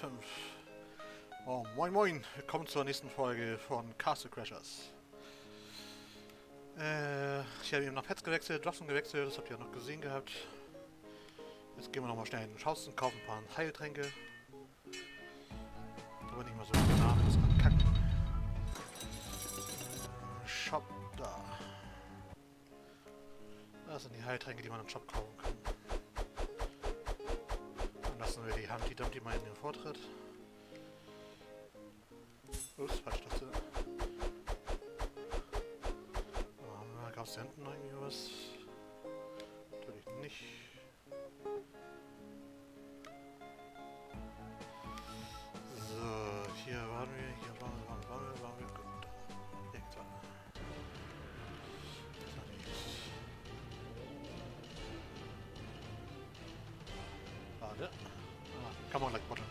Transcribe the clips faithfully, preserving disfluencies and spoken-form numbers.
fünf. Oh, moin moin, willkommen zur nächsten Folge von Castle Crashers. Äh, ich habe eben nach Pets gewechselt, Waffen gewechselt, das habt ihr ja noch gesehen gehabt. Jetzt gehen wir nochmal schnell in den Haus und kaufen ein paar Heiltränke. Aber nicht mal so viel nach, das kann kacken. Shop da. Das sind die Heiltränke, die man im Shop kaufen kann. Dann lassen wir die Humpty Dumpty mal in den Vortritt. Ups, falsch Taste. Gab es da hinten irgendwie was? Natürlich nicht. So, hier waren wir, hier waren wir, waren wir, waren wir, waren wir. Gut. Ja, klar. Das war nichts. Warte. Ah, come on, like butter.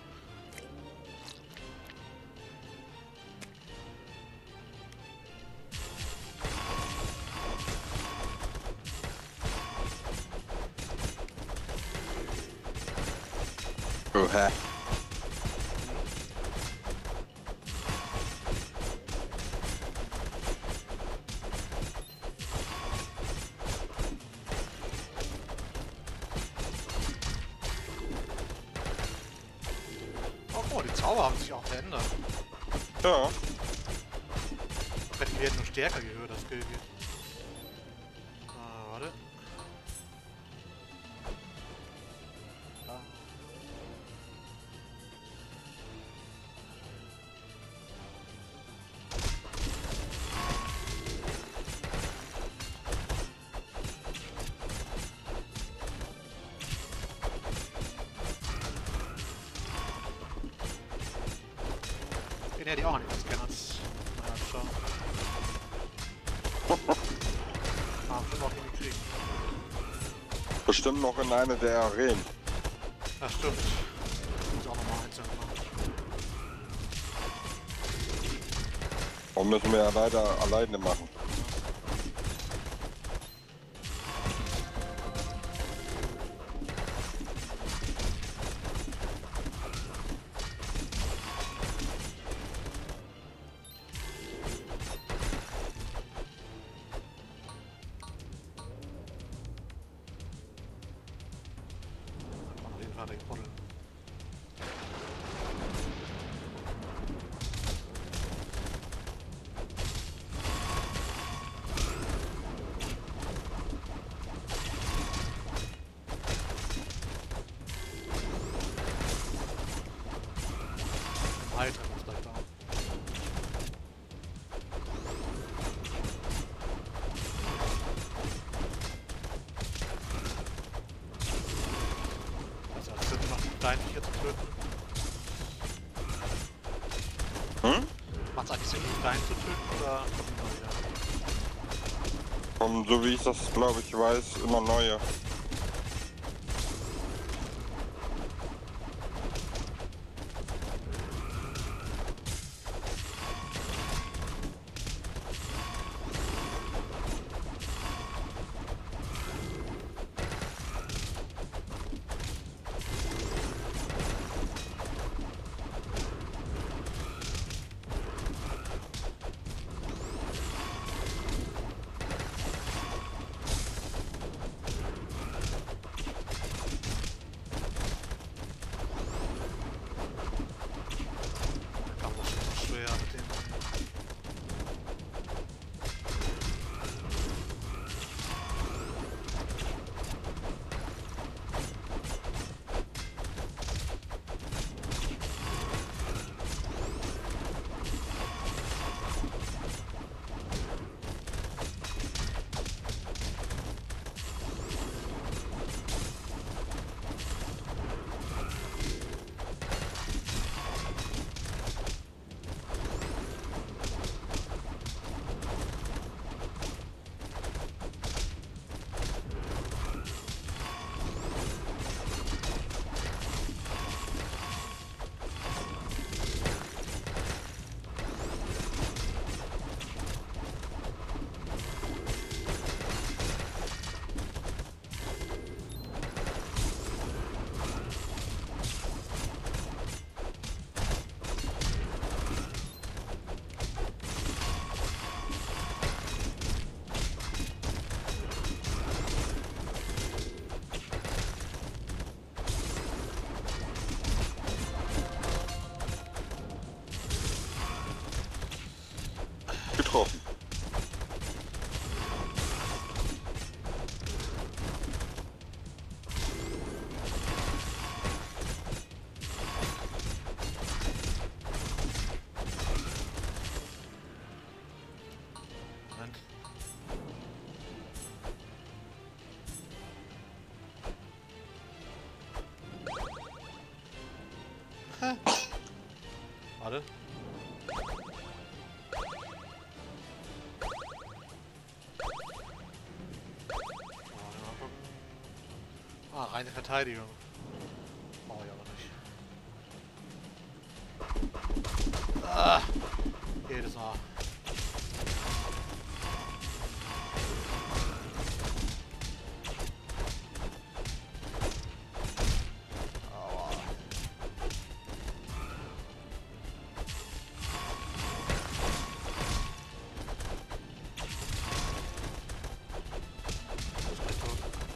Oha. Oh, oh, die Zauber haben sich auch verändert. Ja. Die werden nur stärker, je höher das Skill geht. Ah, warte. Ah. Den hätte ich auch nicht als Scanners. Naja, schon. Ah, bestimmt auch hingekriegt. Bestimmt noch in einer der Arenen. Das stimmt. Muss auch nochmal einzeln machen. Und müssen wir ja leider alleine machen. Auf jeden Fall direkt buddeln. Alter, was bleibt da? Also, es sind noch Steine hier zu töten. Hm? Macht es eigentlich Sinn, die Steine zu töten oder kommen die mal wieder? Und so wie ich das, glaube ich, weiß, immer neue. getroffen. Moment. Hä? Warte. Ah, reine Verteidigung. Brauche ich aber nicht. Ah, jedes Mal. Aua. Das ist gleich tot.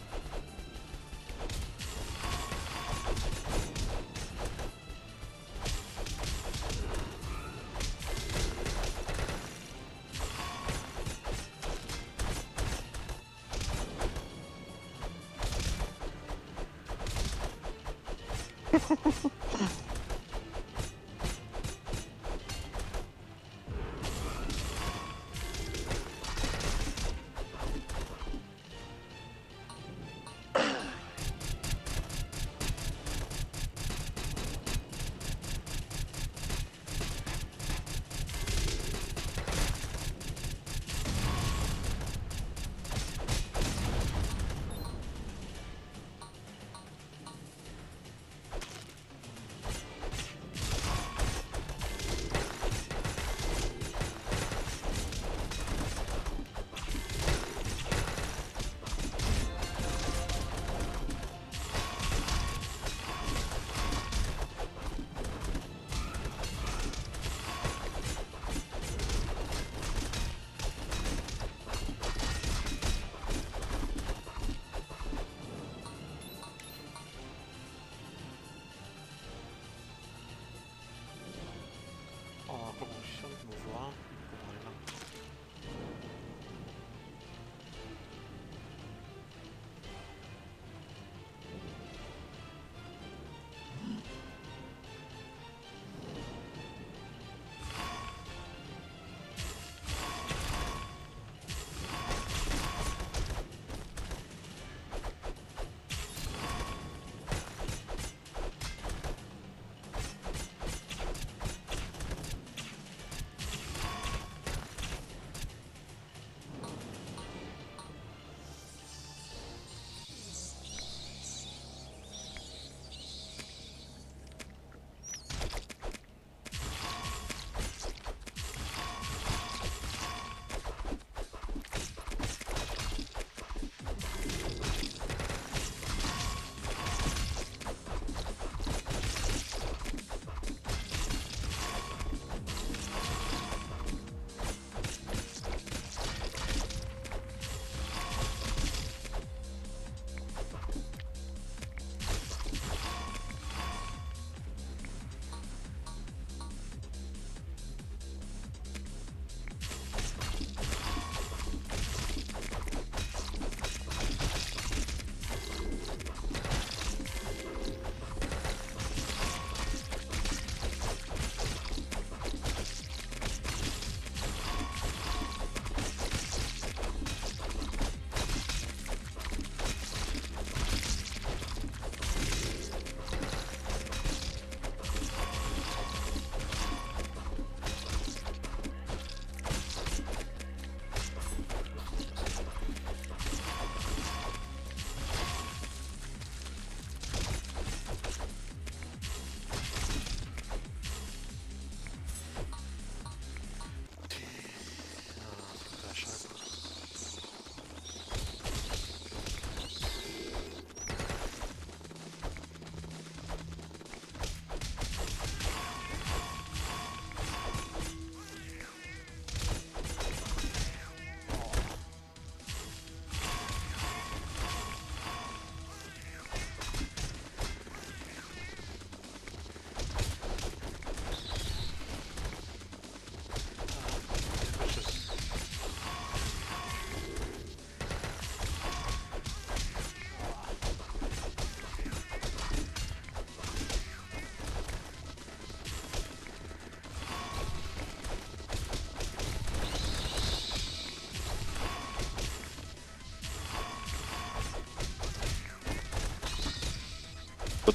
Oh, guck mal, ich schon nur war. Guck mal, lang.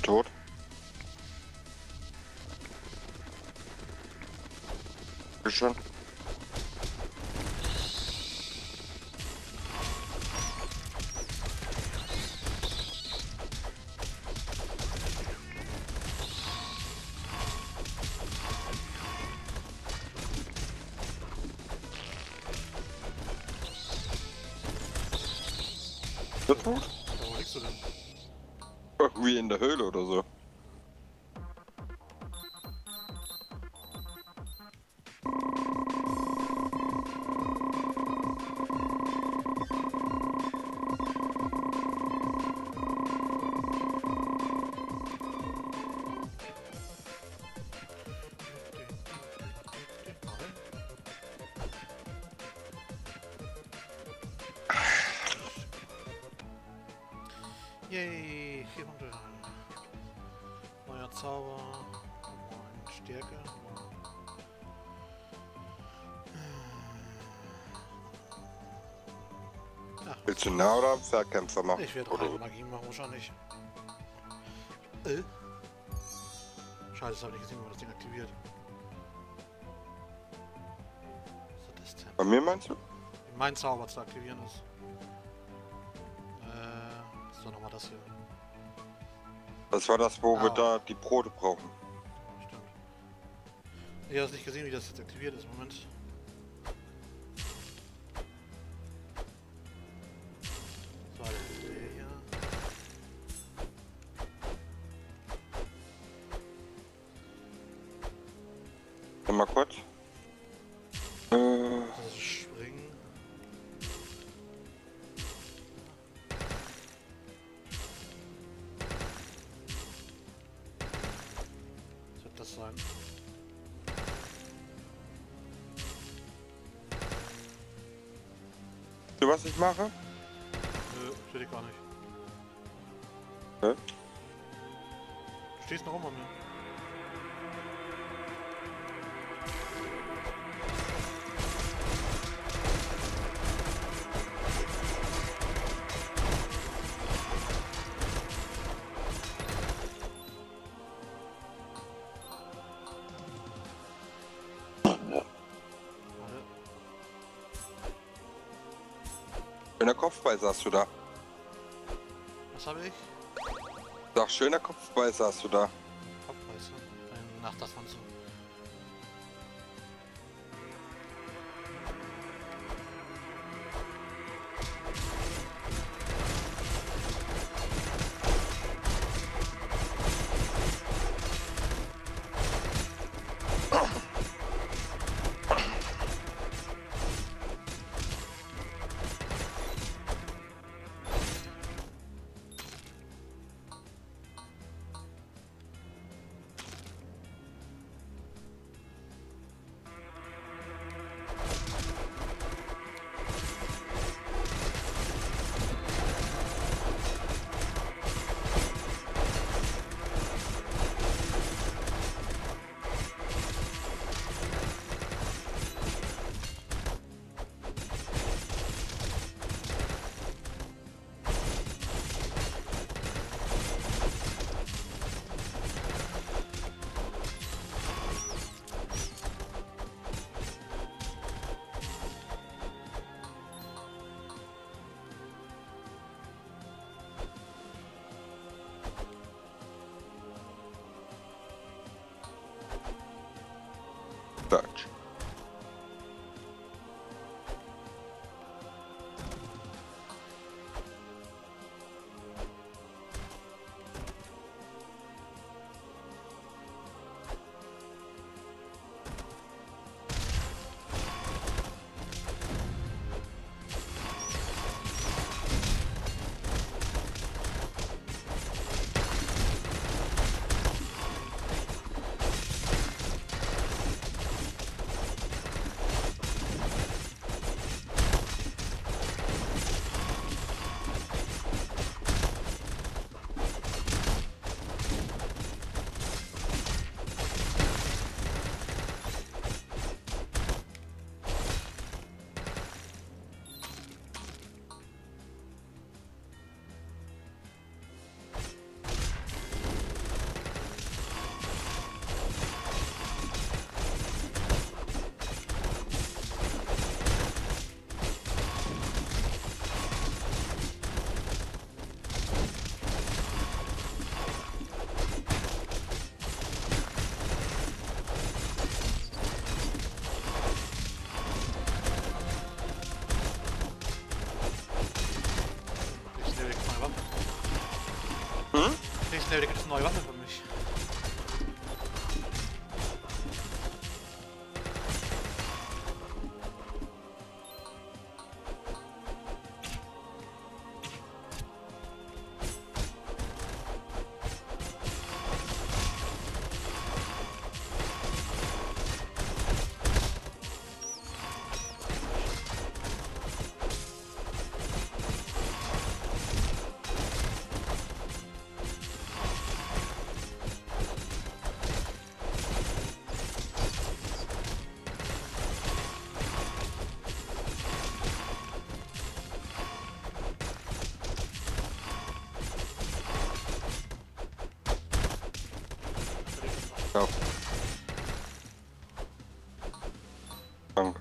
er tot? Schon. Ist er tot? Ja, wo liegst du denn? Irgendwie in der Höhle oder so. Yay, vierhundert. Neuer Zauber. neun Stärke. Ach, Willst du nah oder Fernkämpfer machen? ich werde Oder- reine Magie machen wahrscheinlich. Äh? Scheiße, das habe ich nicht gesehen, wie man das Ding aktiviert. Was ist das denn? Bei mir meinst du? Wie mein Zauber zu aktivieren ist. Äh, das ist doch nochmal das hier. Das war das, wo wir Ah. da die Brote brauchen. Stimmt. Ich habe nicht gesehen, wie das jetzt aktiviert ist. Moment. So, das ist der hier. Warte mal kurz. Äh, Das ist Springen. Was wird das sein? du was ich mache? Nö, steht ich gar nicht. Hä? Du stehst noch rum an mir. Warte. Schöner Kopfbeißer hast du da. Was habe ich? Sag, schöner Kopfbeißer hast du da. Kopfbeißer. Ach, das waren so. Dutch. da gibt es neue Waffen für mich. Ja. Danke.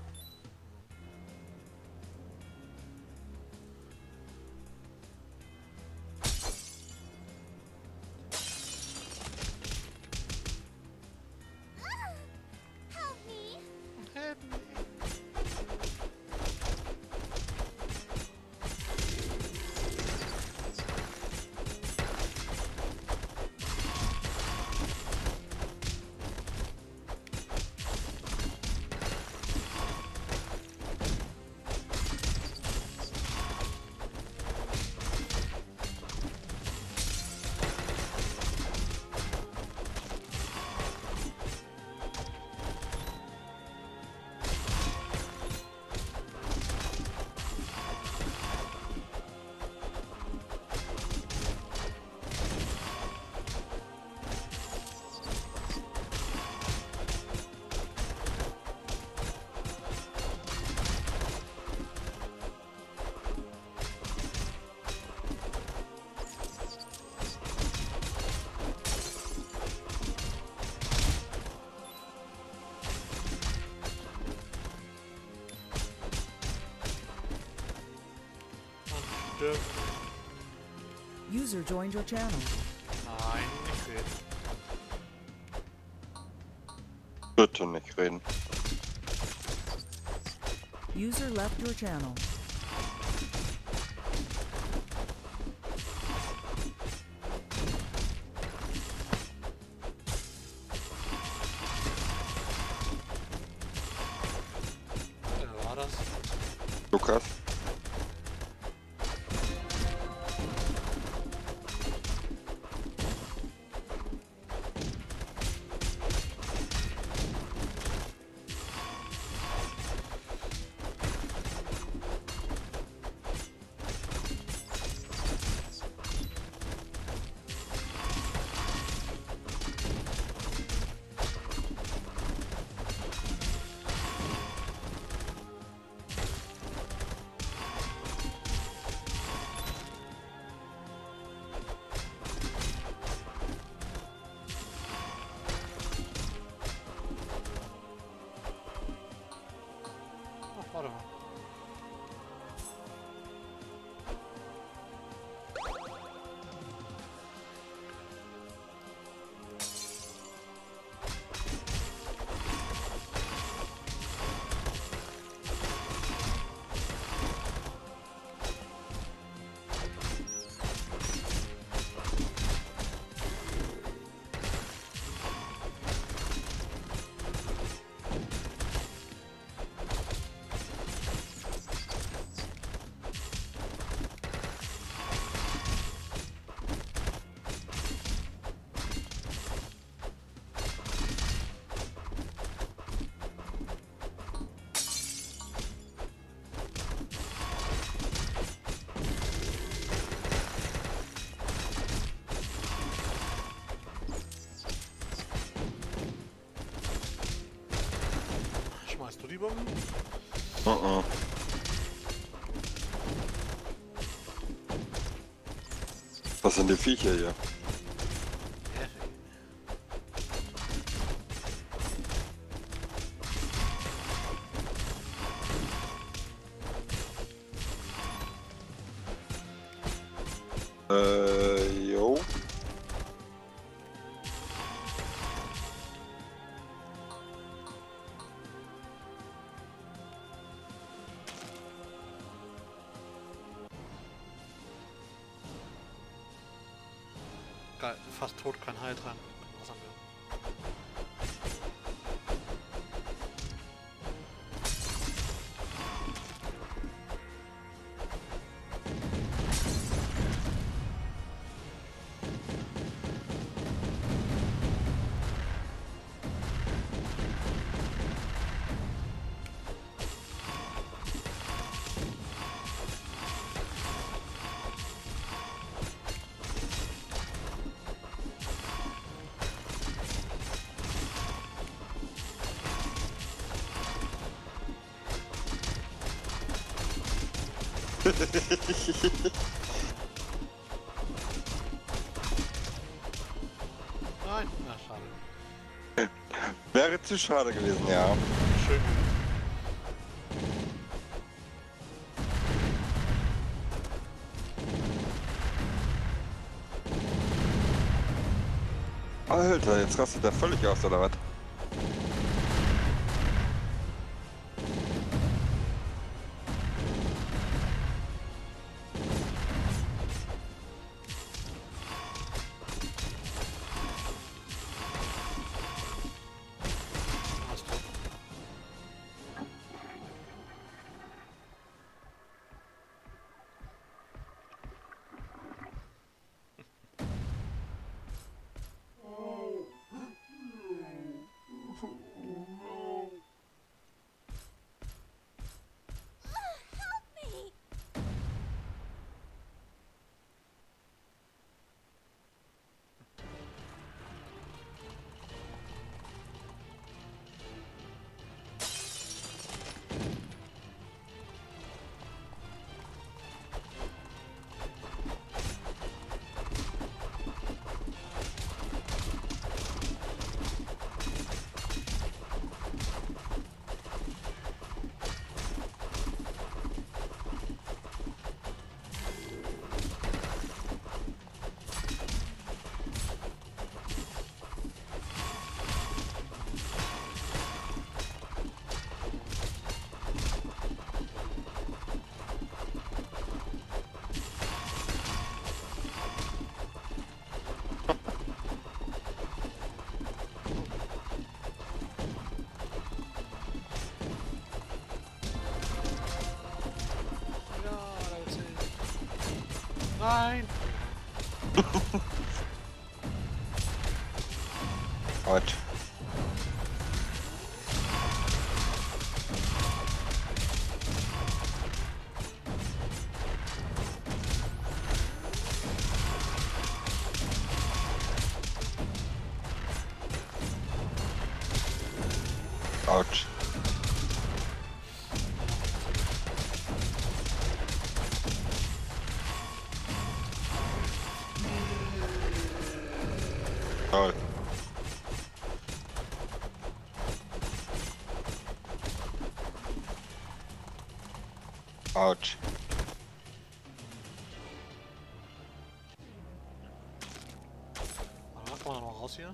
Help me. User joined your channel. Nein, nicht reden. Bitte nicht reden. User left your channel. Wer war das? Lukas? Ach, warte mal. Schmeißt du die Bomben? Uh -uh. Was sind die Viecher hier? Äh, jo. Geil, fast tot, kein Heil dran. Was haben wir? Nein, na schade. Wäre zu schade gewesen, ja. Schön. Alter, jetzt rastet er völlig aus, oder was? Hast du. Help me! Ja, da ist sie. Nein! Gott. Autsch. Toll. Autsch. Ah, kann man noch raus hier?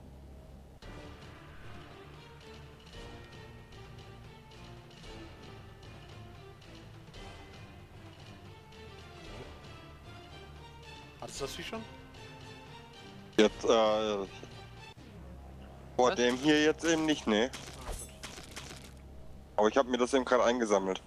Hattest du das Vieh schon? Jetzt, äh... Vor Was? dem hier jetzt eben nicht, ne? Ah, gut. Aber ich habe mir das eben gerade eingesammelt.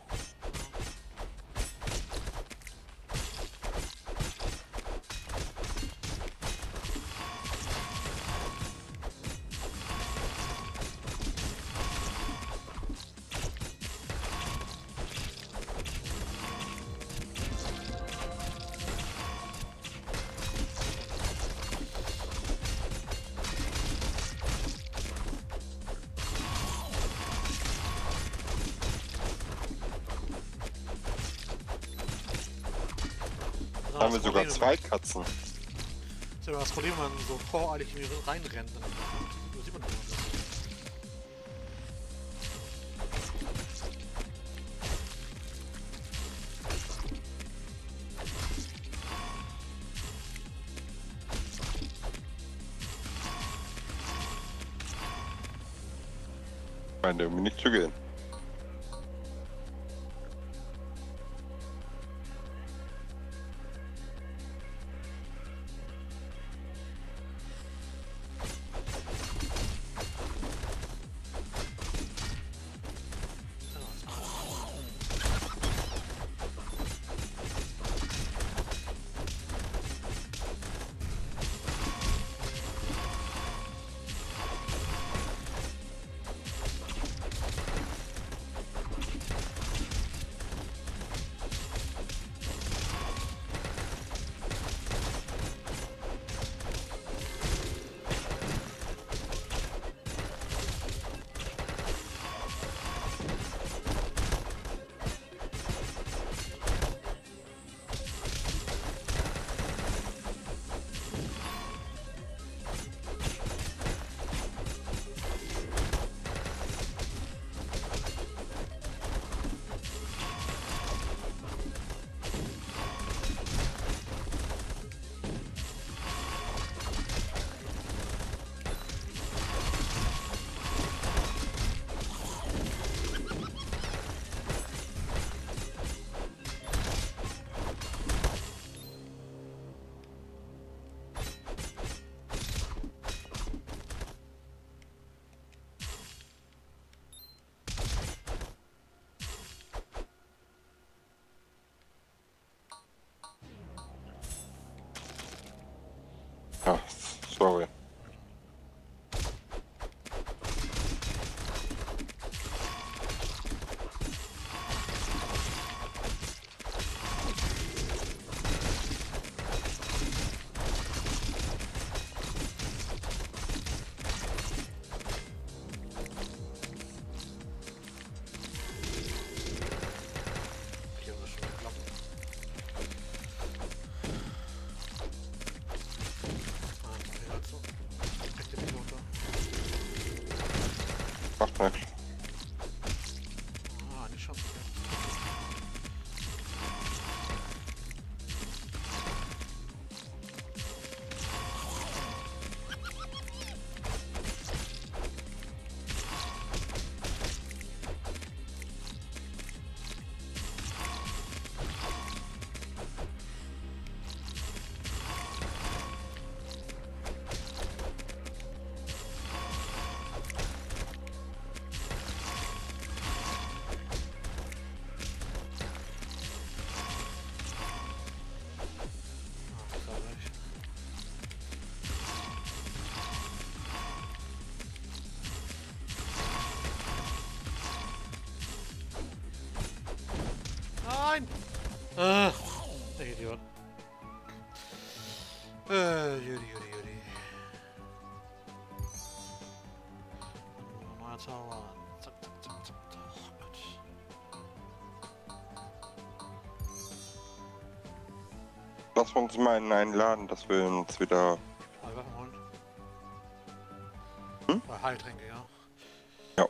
Ah, Da haben wir das sogar Problem, zwei Katzen. Das ist ja das Problem, wenn man so voreilig in die reinrennt, dann sieht man das. Scheint irgendwie nicht zu gehen. Sorry. Hier muss schon klappen. Ah, das ist halt so. Rechte Pilote. Macht nichts. Ah, eine Chance. Ah, das war gleich. Nein! Ah, der Idiot. Äh, Judi, Judi, Judi. Neuer Zauber. Zack, zack, zack, zack, zack. Oh Gott. Lass uns mal in einen Laden, dass wir uns wieder... Zwei Waffen holen. Hm? Zwei Heiltränke, ja. Ja.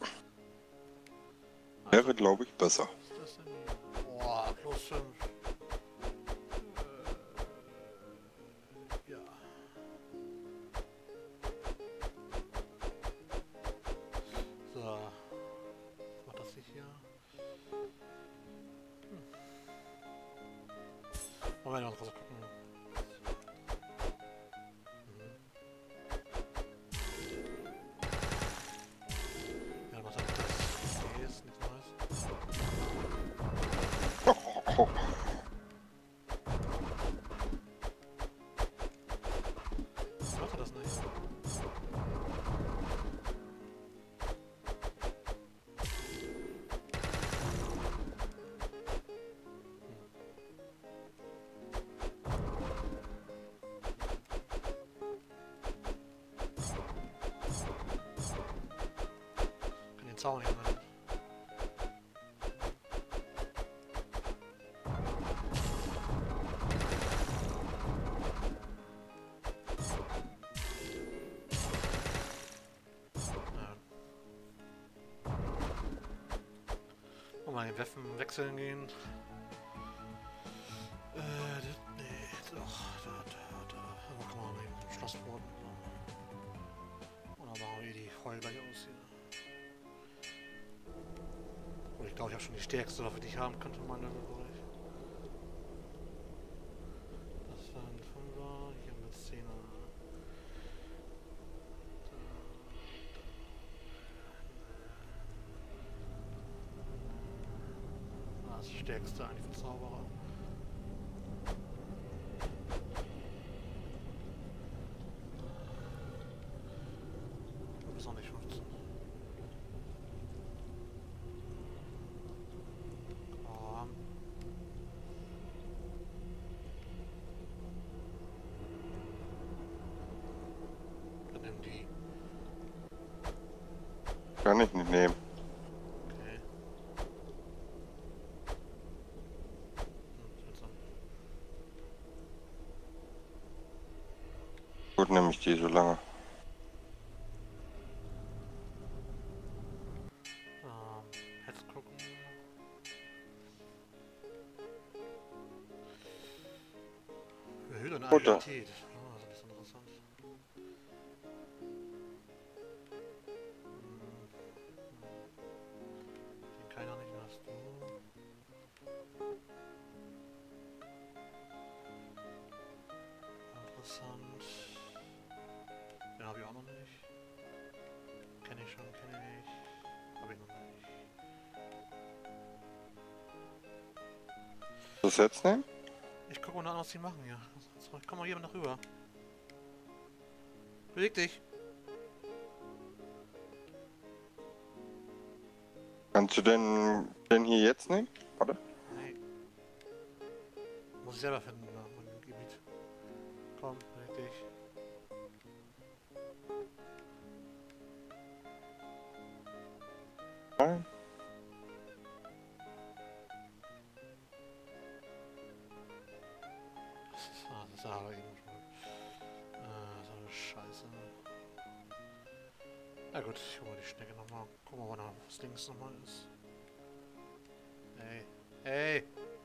Wäre, glaube ich, besser. Was ist das denn hier? Boah, plus fünf. Äh, ja. So. Was macht das sich hier? Hm. Moment, mal kurz gucken. Mhm. Ja, was hat das? Nee, ist nichts Neues. Oh, oh, Was macht er das nicht? Kann den Zaun nicht machen. Ja. Mal den Waffen wechseln gehen. Äh, das, nee, doch, da, da, da. Aber kann man eben zum Schlossboden. Oder machen wir die voll gleich aus hier. Und ich glaube, ich habe schon die stärkste Waffe, die ich haben könnte in meinem Levelbereich. Das war ein Fünfer, hier haben wir Zehner. Da, das stärkste eigentlich für Zauberer. Das ist auch nicht fünfzehn. Komm. Dann nimm die. kann ich nicht nehmen. Okay. Hm, seltsam. Gut, nehme ich die so lange. Ähm, jetzt gucken. Erhöht eine Butter. Agilität. Oh, das ist interessant. Hm. Den keiner nicht, den hast du. Interessant. Den habe ich auch noch nicht. Kenne ich schon, kenne ich. Habe ich noch nicht. Das jetzt nehmen? Ich gucke mal nach, was die machen hier. Komm mal hier nach rüber. Beweg dich. Kannst du den, den hier jetzt nehmen? Warte. Nee. Muss ich selber finden, ja, mein Gebiet. Komm, beweg dich. Nein. Ah, das ist aber irgendwo schon. Äh, so eine Scheiße. Na gut, ich hole mal die Schnecke nochmal. Guck mal, wo noch was links nochmal ist. Hey. Hey!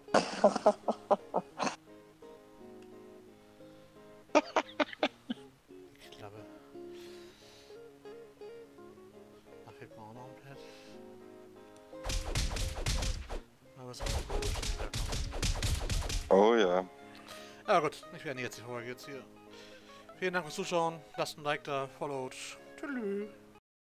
Die Klappe. Da fehlt mir auch noch ein Pad. Aber es ist auch gut. Oh ja. Ja gut, ich werde jetzt die Folge jetzt hier. Vielen Dank fürs Zuschauen. Lasst ein Like da, followt. Tschüss.